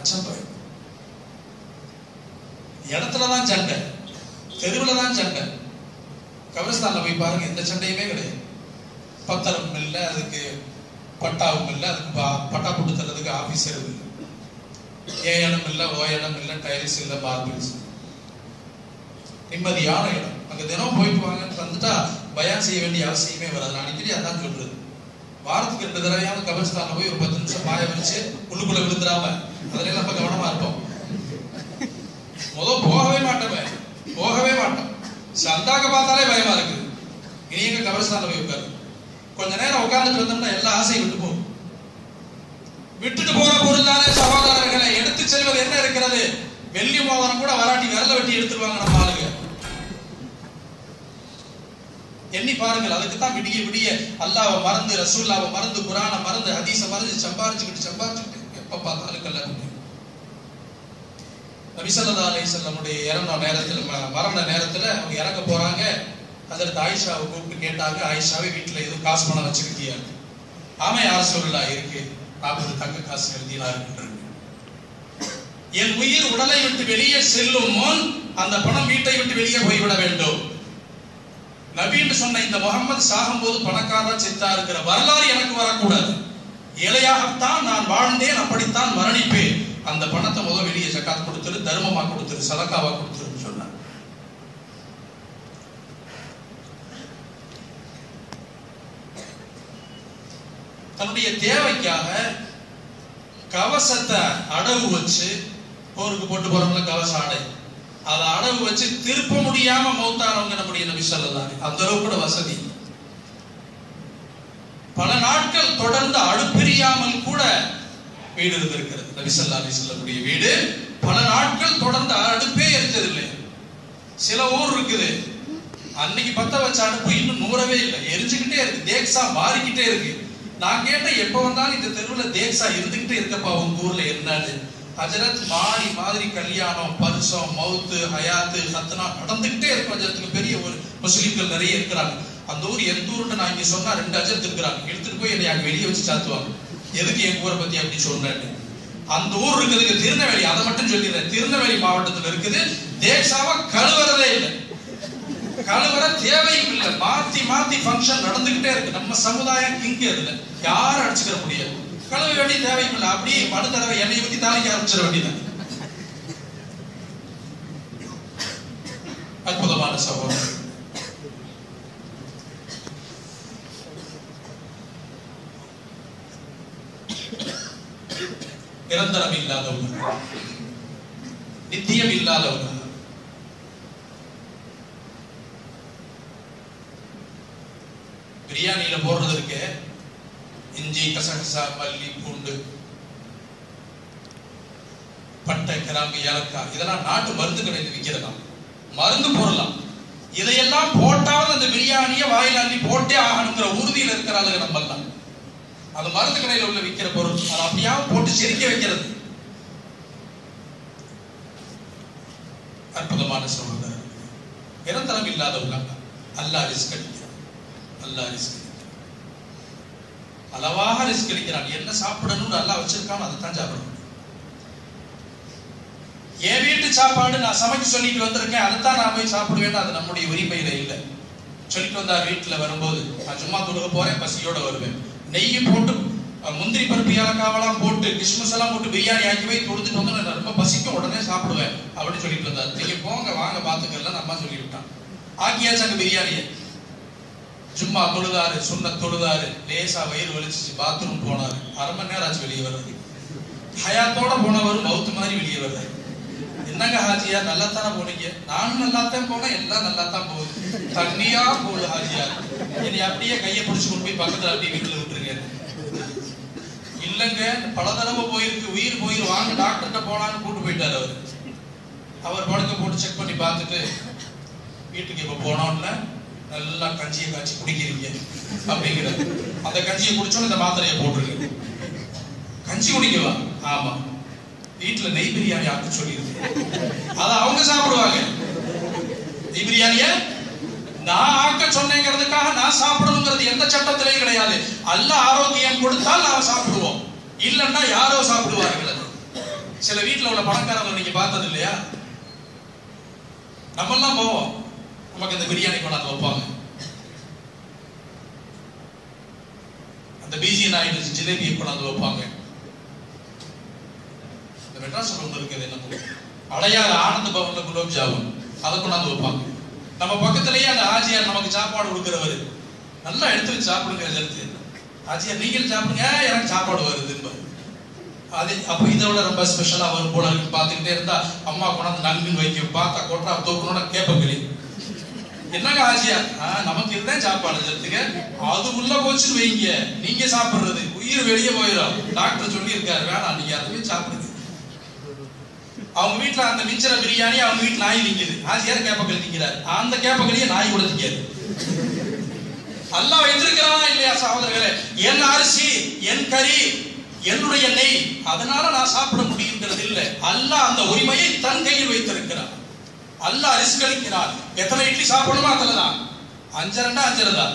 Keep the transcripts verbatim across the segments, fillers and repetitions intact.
அச்சம் பயம். இடத்துலதான் சண்டை, தெருவுலதான் சண்டை. கபிரஸ்தான்ல போய் பாருங்க, எந்த சண்டையுமே கிடையாது. பத்திரம் இல்லை, அதுக்கு பட்டாவும் இல்லை, அதுக்கு பட்டா போட்டு தர்றதுக்கு ஆபீசர் இல்லை, ஏ இடம் இல்லை, ஓ இடம் இல்லை, டைல்ஸ் இல்லை, மார்பிள்ஸ். நிம்மதியான இடம். அங்க தினம் போயிட்டு வாங்கன்னு வந்துட்டா பயான் செய்ய வேண்டிய அவசியமே வராது. நான் அடிக்கடி அதான் சொல்றது. வாரத்துக்கு ரெண்டு தடவையாவது கபிரஸ்தான்ல போய் ஒரு பத்து நிமிஷம் பாய வச்சு உள்ளுக்குள்ள விழுந்துடாம அதுல நம்ம கவனமா இருப்போம். முதல் போகவே மாட்டோமே, போகவே மாட்டோம். சந்தாக்க பார்த்தாலே பயமா இருக்கு. இனி எங்க கபிரஸ்தான்ல போய் உட்காரு. கொஞ்ச நேரம் உட்கார்ந்துட்டு வந்தோம்னா எல்லா ஆசையும் விட்டு போகும். விட்டுட்டு போற பொருள் தானே சகோதரர்களை. எடுத்து செல்வது என்ன இருக்கிறது? வெள்ளி மோதிரம் கூட வராட்டி விரல வெட்டி எடுத்துருவாங்க நம்ம ஆளுங்க. எண்ணி பாருங்கள். அதுக்குத்தான் விடிய விடிய அல்லாஹ்வை மறந்து, ரசூலுல்லாஹ்வை மறந்து, குர்ஆனை மறந்து, ஹதீஸை மறந்து சம்பாரிச்சுக்கிட்டு சம்பாரிச்சுக்கிட்டு எப்ப பார்த்தாலும் கல்யாணம். நபி ஸல்லல்லாஹு அலைஹி வஸல்லமுடைய இறந்த நேரத்தில், மரண நேரத்தில் அவங்க இறங்க போறாங்க. அதற்கு ஆயிஷாவை கூப்பிட்டு கேட்டாங்க, ஆயிஷாவை வீட்டுல எதுவும் காசு பணம் வச்சுக்கிட்டியா? ஆமா யா ரசூலுல்லாஹ் இருக்கு, நாற்பது தங்க காசு எழுதினா இருக்கின்றது. என் உயிர் உடலை விட்டு வெளியே செல்லும் முன் அந்த பணம் வீட்டை விட்டு வெளியே போய்விட வேண்டும். நபின்னு சொன்ன இந்த முகமது சாகும்போது பணக்காரரா செத்தா இருக்கிற வரலாறு எனக்கு வரக்கூடாது. ஏழையாகத்தான் நான் வாழ்ந்தேன், அப்படித்தான் மரணிப்பேன். அந்த பணத்தை முதல் வெளியே ஜகாத் கொடுத்துரு, தர்மமா கொடுத்துரு, சதக்காவா கொடுத்துருன்னு சொன்னார். தன்னுடைய தேவைக்காக கவசத்தை அடவு வச்சு, போருக்கு போட்டு போறவங்க கவச ஆடை, அதை அடவு வச்சு திருப்ப முடியாம மௌத்தானவங்க நம்முடைய நபி ஸல்லல்லாஹு அலைஹி வஸல்லம். அந்த அளவுக்கு கூட வசதி. பல நாட்கள் தொடர்ந்து அடுப்பிரியாமல் கூட வீடு இருந்திருக்கிறது. நபி ஸல்லல்லாஹு அலைஹி வஸல்லமுடைய வீடு பல நாட்கள் தொடர்ந்து அடுப்பே எரிச்சதில்லை. சில ஊர் இருக்குது, அன்னைக்கு பத்த வச்ச அடுப்பு இன்னும் நூறவே இல்லை, எரிஞ்சுக்கிட்டே இருக்கு, தேக்ஸா மாறிக்கிட்டே இருக்கு. நான் கேட்டேன், எப்ப வந்தாலும் இந்த தெருவில் தேக்ஸா இருந்துகிட்டே இருக்கப்பா உங்க ஊர்ல என்னன்னு. ஹஜரத் மாறி மாதிரி கல்யாணம், பரிசம், மவுத்து, ஹயாத்து, சத்னா நடந்துகிட்டே இருக்கும். ஹஜரத்துக்கு பெரிய ஒரு முஸ்லிம்கள் நிறைய இருக்கிறாங்க. அந்த ஊர் எந்த ஊருன்னு நான் இங்க சொன்னா ரெண்டு ஹஜரத் இருக்கிறாங்க. எடுத்துட்டு போய் என்னை அங்க வெளியே வச்சு சாத்துவாங்க. எதுக்கு எங்க ஊரை பத்தி அப்படி சொன்னேன்னு. அந்த ஊர் இருக்குதுக்கு திருநெல்வேலி, அதை மட்டும் சொல்லிடுறேன். திருநெல்வேலி மாவட்டத்தில் இருக்குது. தேக்ஸாவா கழுவுறதே இல்லை, கழுவுற தேவையும் இல்லை. மாத்தி மாத்தி ஃபங்க்ஷன் நடந்துகிட்டே இருக்கு. நம்ம சமுதாயம் இங்க அதுல யாரும் அடிச்சுக்கிற முடியாது. கழுவ வேண்டிய தேவையும் இல்லை. அப்படியே மறு தடவை எண்ணெய் ஊற்றி தாளிக்க ஆரம்பிச்சிட வேண்டியது. அற்புதமான சகோதரர். நிரந்தரம் இல்லாதவங்க, நித்தியம் இல்லாதவங்க. பிரியாணியில போடுறது இருக்கு, இஞ்சி, கசகசா, மல்லி, பூண்டு, பட்டை, கிராம்பு, ஏலக்காய், இதெல்லாம் நாட்டு மருந்து கடையில் விற்கிறதாம். மருந்து போடலாம். இதையெல்லாம் போட்டாலும் அந்த பிரியாணியை வாயில அள்ளி போட்டே ஆகணுங்கிற உறுதியில் இருக்கிறாங்க நம்ம எல்லாம். அது மருந்து கடையில் உள்ள விற்கிற பொருள். அதை அப்படியாவது போட்டு சிரிக்க வைக்கிறது. அற்புதமான சகோதரர். நிரந்தரம் இல்லாதவங்க. அல்லாஹ் ரிஸ்க் அளிக்கிறான். அல்லாஹ் ரிஸ்க் அளவாக ரிஸ்க் அளிக்கிறான். என்ன சாப்பிடணும்னு அல்லாஹ் வச்சிருக்கான், அதை தான் சாப்பிடணும். என் வீட்டு சாப்பாடு நான் சமைக்க சொல்லிட்டு வந்திருக்கேன், அதைத்தான் நான் போய் சாப்பிடுவேன், அது நம்முடைய உரிமையில இல்லை. சொல்லிட்டு வந்தார், வீட்டுல வரும்போது நான் சும்மா தொழுக போறேன், பசியோட வருவேன், நெய் போட்டு முந்திரி பருப்பு ஏலக்காவெல்லாம் போட்டு கிஸ்மிஸ் எல்லாம் போட்டு பிரியாணி ஆக்கி போய் கொடுத்துட்டு வந்து நான் ரொம்ப பசிக்கும், உடனே சாப்பிடுவேன் அப்படின்னு சொல்லிட்டு வந்தார். நீங்க போங்க வாங்க பாத்துக்கலாம் நம்ம சொல்லி விட்டான். ஆக்கியாச்சு அங்க பிரியாணியை. சும்மா தொழுதாரு, சுண்ண தொழுதாரு, லேசா வயிறு வலிச்சு பாத்ரூம் போனாரு. அரை மணி நேரம் ஆச்சு வெளியே வர்றது. ஹயாத்தோட போனவர் மவுத்து மாதிரி வெளியே வர்றாரு. என்னங்க ஹாஜியா, நல்லா தானே போனீங்க? நானும் நல்லாத்தான் போனேன், எல்லாம் நல்லா தான் போகுது, தண்ணியா போகுது ஹாஜியா, என்னை அப்படியே கையை பிடிச்சு கொண்டு போய் பக்கத்துல அப்படியே வீட்டுல விட்டுருங்க. இல்லங்க பல தடவை போயிருக்கு, உயிர் போயிரு, வாங்க டாக்டர்கிட்ட போலான்னு கூட்டு போயிட்டாரு அவரு. அவர் படுக்க போட்டு செக் பண்ணி பார்த்துட்டு, வீட்டுக்கு இப்ப போனோம்ல நல்லா கஞ்சியை காய்ச்சி குடிக்கிறீங்க அப்படிங்கிறார். அந்த கஞ்சியை குடிச்சோன்னு இந்த மாத்திரையை போட்டுருக்கு. கஞ்சி குடிக்கலாம், ஆமா. வீட்டுல நெய் பிரியாணி ஆக்க சொல்லியிருக்கு, அதை அவங்க சாப்பிடுவாங்க. நெய் பிரியாணிய நான் ஆக்க சொன்னேங்கிறதுக்காக நான் சாப்பிடணுங்கிறது எந்த சட்டத்திலையும் கிடையாது. அல்லாஹ் ஆரோக்கியம் கொடுத்தால் நாம் சாப்பிடுவோம், இல்லைன்னா யாரோ சாப்பிடுவார்கள். சில வீட்டுல உள்ள பணக்காரங்களை நீங்க பார்த்தது இல்லையா? நம்ம எல்லாம் போவோம், நமக்கு இந்த பிரியாணி கொண்டாந்து வைப்பாங்க, அந்த பிஜி நாயுடு ஜிலேபியை கொண்டாந்து வைப்பாங்க. இந்த மெட்ராஸ் ஒன்று இருக்குது, என்ன அடையாறு ஆனந்த பவன்ல குலோப் ஜாமுன், அதை கொண்டாந்து வைப்பாங்க. நம்ம பக்கத்திலேயே அந்த ஆஜியார் நமக்கு சாப்பாடு கொடுக்கிறவர், நல்லா எடுத்து வச்சு சாப்பிடுங்க. எடுத்து ஆஜியார் நீங்களும் சாப்பிடுங்க, எனக்கு சாப்பாடு வருது. அது அப்போ இதை விட ரொம்ப ஸ்பெஷலா வரும் போல பார்த்துக்கிட்டே இருந்தா அம்மா கொண்டாந்து நன்கு வைக்க பார்த்தா கொட்டா தோக்கணும்னா கேப்பங்களி என்னங்க ஆஜியார், நமக்கு இதுதான் சாப்பாடு எடுத்துக்க, அது உள்ள போச்சுன்னு வைங்க, நீங்க சாப்பிடுறது உயிர் வெளியே போயிடும். டாக்டர் சொல்லி இருக்காரு, வேணாம் நீங்க அதுவே சாப்பிடுங்க. அவங்க வீட்டுல அந்த மிச்சர பிரியாணி அவங்க வீட்டுல நாய் திங்குது, ஆசியார் கேப்பக்களி திங்கிறாரு, அந்த கேப்பக்களியே நாய் கூட திங்காது. அல்லாஹ் வைத்திருக்கிறானா இல்லையா சகோதரர்களே? என் அரிசி, என் கறி, என்னுடைய நெய், அதனால நான் சாப்பிட முடியுங்கிறது இல்லை. அல்லாஹ் அந்த உரிமையை தன் கையில் வைத்திருக்கிறார். அல்லாஹ் ரிஸ்க் அளிக்கிறார். எத்தனை இட்லி சாப்பிடணுமோ அத்தனை தான், அஞ்சரைண்டா அஞ்சரை தான்.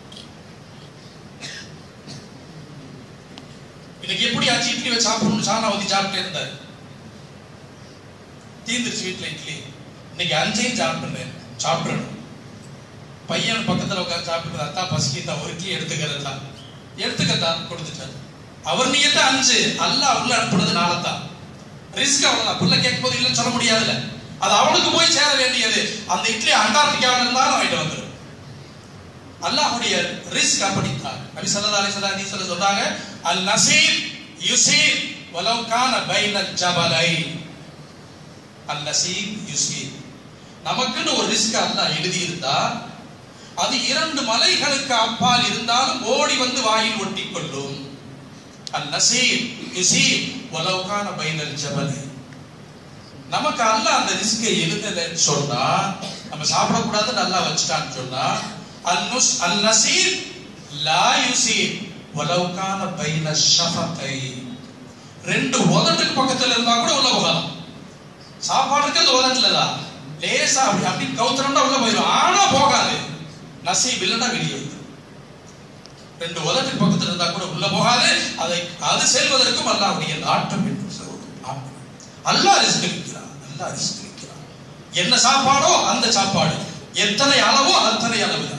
இன்னைக்கு எப்படி அஞ்சு இட்லி வச்சு சாப்பிடணும்னு சாணா ஊத்தி சாப்பிட்டே இருந்தாரு, தீந்துருச்சு வீட்டுல இட்லி. இன்னைக்கு அஞ்சையும் சாப்பிடுறேன், சாப்பிடணும். பையன் பக்கத்துல உட்காந்து சாப்பிட்டு அத்தா பசிக்கிட்டா ஒரு இட்லி எடுத்துக்கிறதா, எடுத்துக்கத்தான் கொடுத்துட்டாரு. அவர் நீயத்தை அஞ்சு, அல்லாஹ் உள்ள அனுப்புறது நாளத்தான். ரிஸ்க் அவ்வளவுதான். புள்ள கேட்கும் போது இல்லைன்னு சொல்ல முடியாதுல்ல, அது அவனுக்கு போய் சேர வேண்டியது. அந்த இட்லி அண்டார்டிகாவில் இருந்தாலும் வாங்கிட்டு வந்துடும். அல்லாஹ்வுடைய ரிஸ்க் அப்படித்தான். நபி ஸல்லல்லாஹு அலைஹி வஸல்லம் ஹதீஸ்ல சொல்றாங்க, அல் நசீப் யுசீப் வலவ் கான பைனல் ஜபலைன். அல் நசீப் யுசீப், நமக்குன்னு ஒரு ரிஸ்க் அல்லாஹ் எழுதி இருந்தா அது இரண்டு மலைகளுக்கு அப்பால் இருந்தாலும் ஓடி வந்து வாயில் ஒட்டி கொள்ளும். அல் நசீப் யுசீப் வலவ் கான பைனல் ஜபலைன். நமக்கு அல்லாஹ் அந்த ரிஸ்கை எழுதலன்னு சொன்னா, நம்ம சாப்பிடக்கூடாதுன்னு அல்லாஹ் வச்சுட்டான்னு சொன்னா, அல் நுஸ் அல் நசீப் லா யுசீப் வலவ் கான பைன ஷஃபகை. ரெண்டு உதட்டுக்கு பக்கத்துல இருந்தா கூட உள்ள போகலாம். சாப்பாடுக்கு அந்த உதட்டுல தான் லேசா அப்படி அப்படி கவுத்தரம்னா உள்ள போயிடும், ஆனா போகாது. நசீப் இல்லைன்னா வெளியே. ரெண்டு உதட்டுக்கு பக்கத்துல இருந்தா கூட உள்ள போகாது. அதை அது செல்வதற்கும் அல்லாஹ்வுடைய நாட்டம் என்று சொல்றோம். அல்லாஹ் ரிஸ்க் அளிக்கிறான், அல்லாஹ் ரிஸ்க் அளிக்கிறான். என்ன சாப்பாடோ அந்த சாப்பாடு, எத்தனை அளவோ அத்தனை அளவுதான்.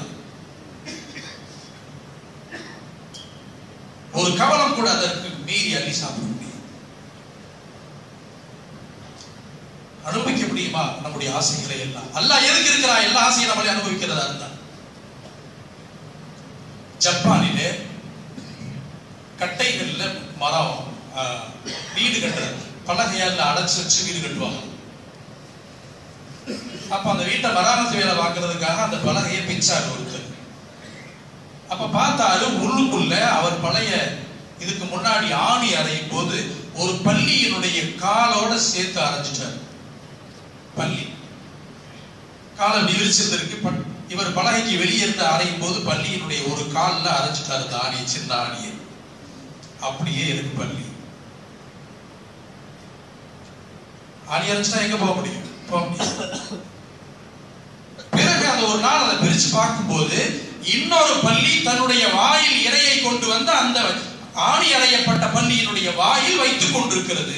ஒரு கவனம் கூட அதற்கு மீறி அள்ளி சாப்பிட முடியும். அனுபவிக்க முடியுமா நம்முடைய ஆசைகளை எல்லாம்? அல்லாஹ் எதுக்கு இருக்கிறா? எல்லா ஆசையும் நம்மளே அனுபவிக்கிறதா இருந்தா. ஜப்பானிலே கட்டைகள்ல மரம் வீடு கட்டுறது, பலகையால அடைச்சு வச்சு வீடு கட்டுவாங்க. அப்ப அந்த வீட்டை மராமத்து வேலை பார்க்கறதுக்காக அந்த பலகையை பிச்சாரு ஒருத்தர். அப்ப பார்த்தாலும் உள்ளுக்குள்ள அவர் பழைய இதுக்கு முன்னாடி ஆணி அறையும் போது ஒரு பள்ளியினுடைய காலோட சேர்த்து அரைஞ்சிட்டார். பள்ளி காலை விரிச்சிருந்திருக்கு. இவர் பலகைக்கு வெளியே இருந்து அறையும் போது பள்ளியினுடைய ஒரு கால்ல அரைஞ்சிட்டாரு அந்த ஆணியை, சின்ன ஆணியை. அப்படியே இருக்கு பள்ளி. ஆணி அரைஞ்சிட்டா எங்க போக முடியும்? போக முடியும். பிறகு அந்த ஒரு நாள் அதை பிரிச்சு பார்க்கும்போது இன்னொரு பள்ளி தன்னுடைய வாயில் இரையை கொண்டு வந்து அந்த ஆணி அறையப்பட்ட பள்ளியினுடைய வாயில் வைத்துக் கொண்டிருக்கிறது.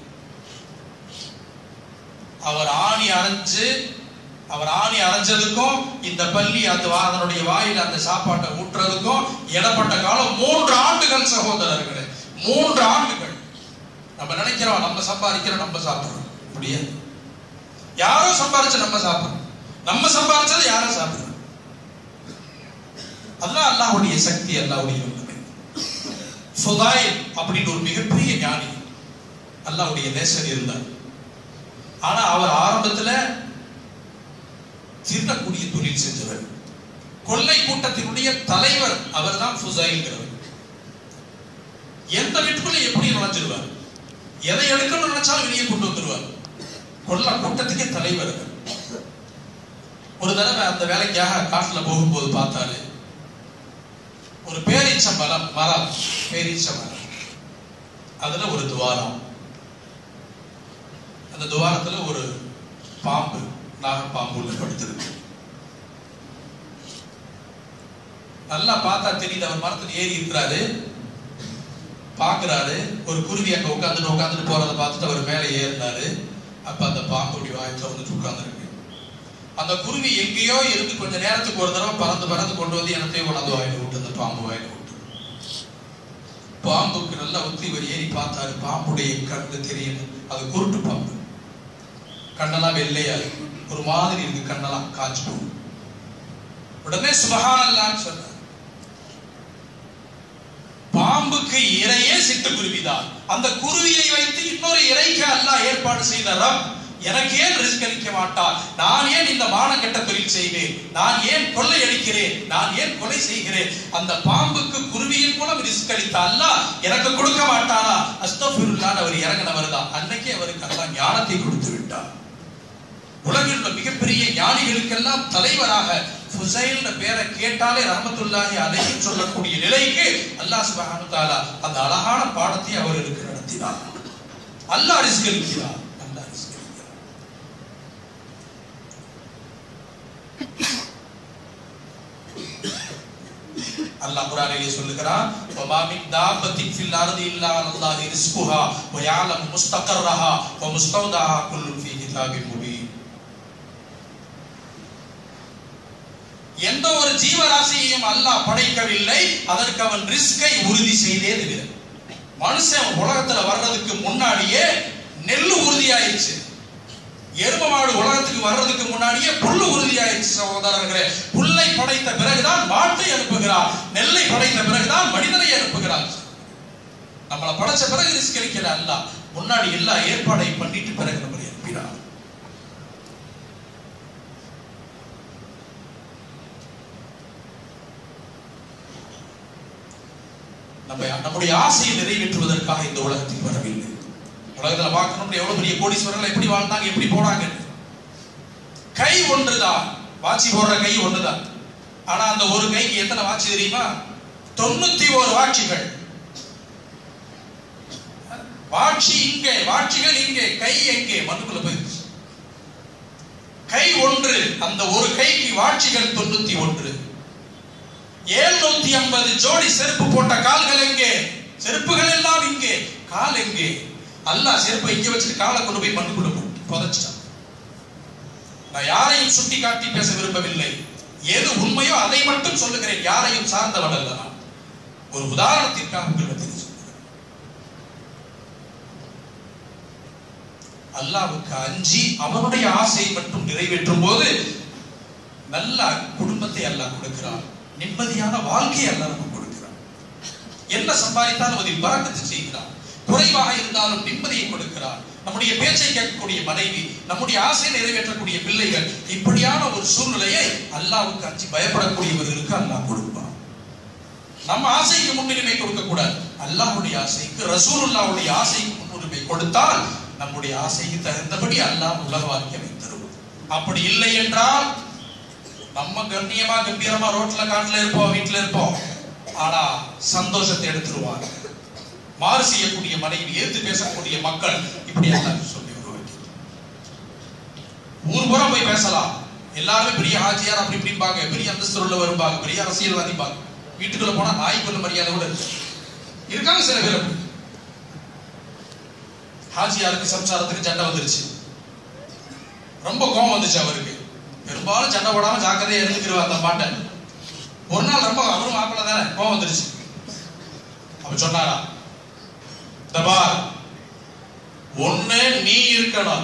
அவர் ஆணி அரைஞ்சு அவர் ஆணி அரைஞ்சதுக்கும் இந்த பள்ளி அந்த அதனுடைய வாயில் அந்த சாப்பாட்டை ஊற்றுறதுக்கும் இடப்பட்ட காலம் மூன்று ஆண்டுகள் சகோதரர்களே, மூன்று ஆண்டுகள். நம்ம நினைக்கிறோம் நம்ம சம்பாதிக்கிறோம், நம்ம சாப்பிடுறோம். முடியாது. யாரோ சம்பாதிச்சு நம்ம சாப்பிடுறோம், நம்ம சம்பாதிச்சது யாரோ சாப்பிடுறோம். அதுதான் அல்லாஹ்வுடைய சக்தி, அல்லாஹ்வுடைய வல்லமை. ஃபுதாயில் அப்படின்னு ஒரு மிகப்பெரிய ஞானி அல்லாஹ்வுடைய நேசர் இருந்தார். ஆனா அவர் ஆரம்பத்துல திருடக்கூடிய தொழில் செஞ்சவர், கொள்ளை கூட்டத்தினுடைய தலைவர் அவர் தான் ஃபுதாயில்ங்கிறவர். எந்த வீட்டுக்குள்ள எப்படி நுழைஞ்சிருவார், எதை எடுக்கணும்னு நினைச்சாலும் வெளியே கொண்டு வந்துருவார். கொள்ளை கூட்டத்துக்கே தலைவர். ஒரு தடவை அந்த வேலைக்காக காட்டுல போகும்போது பார்த்தாரு ஒரு பேரீச்ச மரம் மரம் பேரீச்ச மரம், அதுல ஒரு துவாரம். அந்த துவாரத்துல ஒரு பாம்பு, நாகப்பாம்பு உள்ள படுத்திருக்கு. நல்லா பார்த்தா தெரியுது அவர் மரத்தில் ஏறி இருக்கிறாரு. பாக்குறாரு, ஒரு குருவி அங்க உட்காந்துட்டு உட்காந்துட்டு போறதை பார்த்துட்டு அவர் மேலே ஏறினாரு. அப்ப அந்த பாம்புடைய வாயத்துல வந்துட்டு உட்கார்ந்துருக்கு. அந்த குருவி எங்கேயோ இருந்து கொஞ்ச நேரத்துக்கு ஒரு தடவை பறந்து பறந்து கொண்டு வந்து எனத்தையும் கொண்டாந்து வாயில விட்டு அந்த பாம்பு வாயில விட்டு. பாம்புக்கு நல்லா ஒத்தி இவர் ஏறி பார்த்தாரு. பாம்புடைய கண்ணு தெரியுது, அது குருட்டு பாம்பு. கண்ணெல்லாம் வெள்ளையா இருக்கு, ஒரு மாதிரி இருக்கு, கண்ணெல்லாம் காய்ச்சி போகும். உடனே சுபஹானல்லாஹ்னு சொன்னார். பாம்புக்கு இரையே சிட்டுக்குருவிதான். அந்த குருவியை வைத்து இன்னொரு இறைக்கு அல்லாஹ் ஏற்பாடு செய்த ரப் எனக்கு ஏன் ரிஸ்க் அளிக்க மாட்டார்? நான் ஏன் இந்த மானக்கெட்ட தொழில் செய்வேன்? நான் ஏன் கொள்ளை அளிக்கிறேன்? நான் ஏன் கொலை செய்கிறேன்? அந்த பாம்புக்கு குருவியின் மூலம் ரிஸ்க் அளித்த அல்லாஹ் எனக்கு கொடுக்க மாட்டானா? அஸ்தக்ஃபிருல்லாஹ் அவர் இறங்கினவர் தான். அன்னைக்கே அவருக்கு அல்லாஹ் ஞானத்தை கொடுத்து விட்டார். உலகில் உள்ள மிகப்பெரிய ஞானிகளுக்கெல்லாம் தலைவராக ஃபுசைல் பேரை கேட்டாலே ரஹ்மத்துல்லாஹி அலைஹி சொல்லக்கூடிய நிலைக்கு அல்லாஹ் சுப்ஹானஹு வ தஆலா அந்த அழகான பாடத்தை அவர்களுக்கு நடத்தினார். அல்லாஹ் ரிஸ்க் அளிக்கிறார். அல்லாஹ் ரிஸ்க் அளிக்கிறார். அல்லாஹ் குர்ஆனிலே சொல்லுகிறான், வமா மின் தாபத்தின் ஃபில் அர்தி இல்லா அல்லாஹி ரிஸ்குஹா வ யஅலமு முஸ்தகர்ரஹா வ முஸ்தௌதஹா குல்லுன் ஃபீ கிதாபின் முபீன். எந்த ஒரு ஜீவராசியையும் அல்லாஹ் படைக்கவில்லை, அதற்கு அவன் ரிஸ்கை உறுதி செய்தே தவிர. மனுஷன் உலகத்துல வர்றதுக்கு முன்னாடியே நெல்லு உறுதியாயிடுச்சு. எரும மாடு உலகத்துக்கு வர்றதுக்கு முன்னாடியே புல்லு உறுதியாயிடுச்சு. சகோதரர்களே, புல்லை படைத்த பிறகுதான் மாட்டை அனுப்புகிறார், நெல்லை படைத்த பிறகுதான் மனிதனை அனுப்புகிறார். நம்மளை படைச்ச பிறகு ரிஸ்க் அளிக்கிற அல்லாஹ் முன்னாடி எல்லா ஏற்பாடையும் பண்ணிட்டு பிறகு நம்மளை அனுப்பினார். நம்ம நம்முடைய ஆசையை நிறைவேற்றுவதற்காக இந்த உலகத்தில் வரவில்லை. உலகத்துல பார்க்கணும் எவ்வளவு பெரிய கோடீஸ்வரர்கள் எப்படி வாழ்ந்தாங்க, எப்படி போனாங்க. கை ஒன்றுதான், வாட்சி போடுற கை ஒன்றுதான். ஆனா அந்த ஒரு கைக்கு எத்தனை வாட்சி தெரியுமா? தொண்ணூத்தி ஒரு வாட்சிகள். வாட்சி இங்கே, வாட்சிகள் இங்கே, கை எங்கே? மண்ணுக்குள்ள போயிடுச்சு. கை ஒன்று, அந்த ஒரு கைக்கு வாட்சிகள் தொண்ணூத்தி ஒன்று. எழுநூத்தி ஐம்பது ஜோடி செருப்பு போட்ட கால்கள் எங்கே? செருப்புகள் எல்லாம் இங்கே, கால் எங்கே? அல்லாஹ் செருப்பை இங்கே வச்சுட்டு காலை கொண்டு போய் மண்ணுக்குள்ள புதைச்சிட்டான். நான் யாரையும் சுட்டி காட்டி பேச விரும்பவில்லை. எது உண்மையோ அதை மட்டும் சொல்லுகிறேன். யாரையும் சார்ந்தவன் அல்ல. நான் ஒரு உதாரணத்திற்காக உங்களுக்கு அல்லாஹ்வுக்கு அஞ்சி அவனுடைய ஆசையை மட்டும் நிறைவேற்றும் போது நல்ல குடும்பத்தை அல்லாஹ் கொடுக்கிறான், நிம்மதியான வாழ்க்கையை அல்லாஹ் நமக்கு கொடுக்கிறான். என்ன சம்பாதித்தாலும் அதில் பரக்கத்து செய்கிறான். குறைவாக இருந்தாலும் நிம்மதியை கொடுக்கிறான். நம்முடைய பேச்சை கேட்கக்கூடிய மனைவி, நம்முடைய ஆசையை நிறைவேற்றக்கூடிய பிள்ளைகள், இப்படியான ஒரு சூழ்நிலையை அல்லாஹ்வுக்கு அஞ்சி பயப்படக்கூடியவர்களுக்கு அல்லாஹ் கொடுப்பான். நம்ம ஆசைக்கு முன்னுரிமை கொடுக்க கூடாது. அல்லாஹ்வுடைய ஆசைக்கு, ரசூலுல்லாஹ்வுடைய ஆசைக்கு முன்னுரிமை கொடுத்தால் நம்முடைய ஆசைக்கு தகுந்தபடி அல்லாஹ் உலக வாழ்க்கையை தருவான். அப்படி இல்லை என்றால் நம்ம கண்ணியமா கம்பீரமா ரோட்ல காட்டுல இருப்போம், வீட்டுல இருப்போம், ஆனா சந்தோஷத்தை எடுத்துருவாங்க. மாறு செய்யக்கூடிய மனைவி, எதிர்த்து பேசக்கூடிய மக்கள், இப்படி எல்லாம் சொல்லி உருவாக்கி ஊர் பூரா போய் பேசலாம். எல்லாருமே பெரிய ஆட்சியார் அப்படி இப்படிப்பாங்க, பெரிய அந்தஸ்து உள்ள வரும்பாங்க, பெரிய அரசியல்வாதி பாங்க. வீட்டுக்குள்ள போனா நாய்க்குள்ள மரியாதை கூட இருக்காங்க சில பேர். ஹாஜியாருக்கு சம்சாரத்துக்கு சண்டை வந்துருச்சு, ரொம்ப கோபம் வந்துச்சு அவருக்கு. பெரும்பாலும் சண்டை போடாம ஜாக்கிரதையா இருந்துக்கிறவா அந்த மாட்டை. ஒரு நாள் ரொம்ப அவரும் மாப்பிள்ள தானே, கோபம் வந்துருச்சு. அப்ப சொன்னாரா, தபார் ஒண்ணு நீ இருக்கணும்,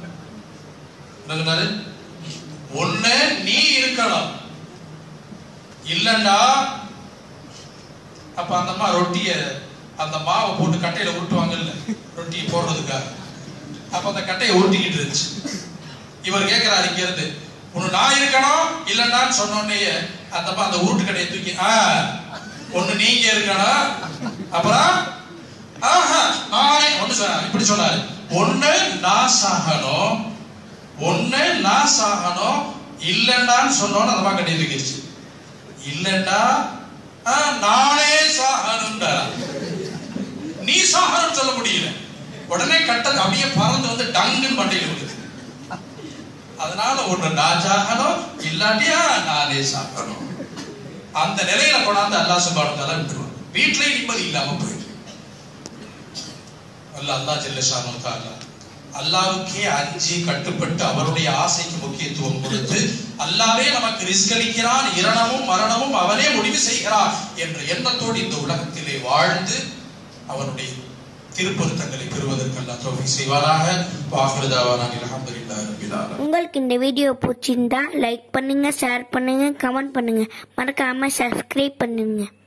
ஒண்ணு நீ இருக்கணும், இல்லண்டா. அப்ப அந்த அம்மா ரொட்டிய அந்த மாவை போட்டு கட்டையில உருட்டுவாங்கல்ல ரொட்டியை போடுறதுக்காக, அப்ப அந்த கட்டையை உருட்டிக்கிட்டு இருந்துச்சு. இவர் கேட்கிறாரு இங்க இருந்து, ஒண்ணு நான் இருக்கணும் இல்லண்டான்னு சொன்னோடனே அந்த அம்மா அந்த உருட்டு கட்டையை தூக்கி, ஆஹ் ஒண்ணு நீங்க இருக்கணும், அப்புறம் ஆஹா நானே ஒண்ணு சொன்ன இப்படி சொன்னாரு, ஒண்ணு நான் சாகணும், ஒண்ணு நான் சாகணும், இல்லண்டான்னு சொன்னோன்னு அந்த அம்மா கட்டையை தூக்கிடுச்சு. இல்லண்டா நானே சாகணும்டா, நீ சாகணும் சொல்ல முடியல. உடனே கட்ட அப்படியே பறந்து வந்து டங்குன்னு மண்டையில் விடுது. அதனால ஒண்ணு நான் சாகணும், இல்லாட்டியா நானே சாகணும். அந்த நிலையில கொண்டாந்து அல்லாஹ் சுப்ஹானஹு வ தஆலா விட்டுருவான். வீட்டிலேயே நிம்மதி இல்லாம போயிடும். அல்ல அல்லாஹ் ஜல்லஷானு தஆலா அல்லாஹ்வுக்கே அஞ்சி கட்டுப்பட்டு அவருடைய ஆசைக்கு முக்கியத்துவம் கொடுத்து அல்லாஹ்வே நமக்கு ரிஸ்க் அளிக்கிறான், இரணமும் மரணமும் அவனே முடிவு செய்கிறான் என்ற எண்ணத்தோடு இந்த உலகத்திலே வாழ்ந்து அவனுடைய திருப்பொருத்தங்களை பெறுவதற்கு அல்லாஹ் தௌஃபீக் செய்வானாக. வாஹிரு தஅவானா அல்ஹம்துலில்லாஹி ரப்பில் ஆலமீன். உங்களுக்கு இந்த வீடியோ பிடிச்சிருந்தா லைக் பண்ணுங்க, ஷேர் பண்ணுங்க, கமெண்ட் பண்ணுங்க, மறக்காம சப்ஸ்கிரைப் பண்ணுங்க.